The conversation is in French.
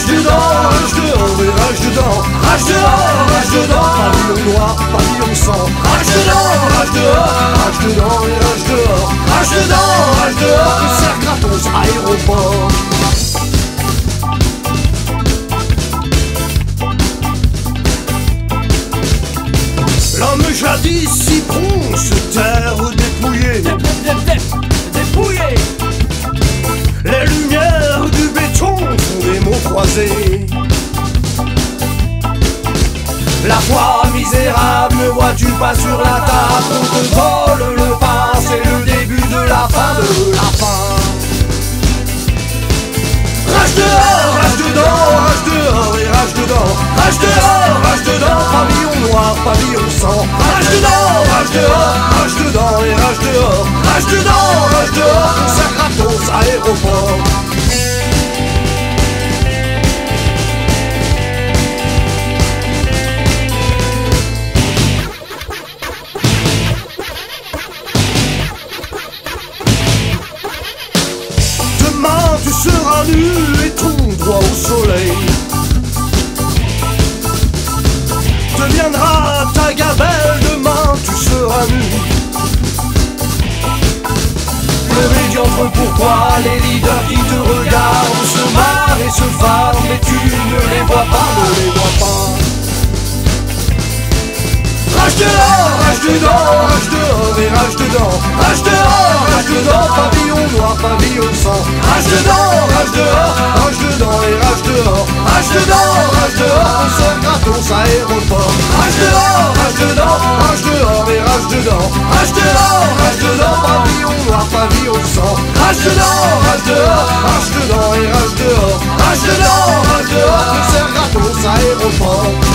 rage dedans, rage dehors et rage dedans. Rage dehors, rage dedans, pavillon noir, pavillon sang. Rage dedans, rage dehors, rage dedans et rage dehors. Rage dedans, rage dehors, concert gratos, aéroport. L'homme jadis si prompt se terre dépouillée. Dépouillé. Les lumières du béton font des mots croisés. La foi misérable, ne vois-tu pas sur la table? On te vole le pain, c'est le début de la fin de la fin. Rage dehors, rage dedans, rage dehors et rage dedans. Rage dehors, rage dedans, pavillon noir, pavillon sang. Rage dedans, rage dehors, rage dedans et rage dehors. Rage dedans, rage dehors, concert gratos, aéroport. Demain tu seras nu et tout droit au soleil. Deviendra ta gabelle, demain tu seras nu. Le médiocre, pourquoi les leaders qui te regardent se marrent et se farment, mais tu ne les vois pas, ne les vois pas. Rage dehors, rage dedans, rage dehors et rage dedans. Rage dehors, rage dedans, pavillon noir, pavillon sang. Rage dedans, rage dehors, rage dedans et rage dehors. Rage dedans, rage dehors, concert gratos, aéroport. Rage dehors, rage dedans, rage dehors et rage dedans. Rage dehors, rage dedans, pavillon noir, pavillon sang. Rage dedans, rage dehors, rage dedans et rage dehors. Rage dedans, rage dehors, concert gratos, aéroport.